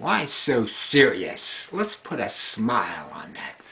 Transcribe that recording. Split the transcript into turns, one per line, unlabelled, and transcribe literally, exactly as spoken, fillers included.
Why so serious? Let's put a smile on that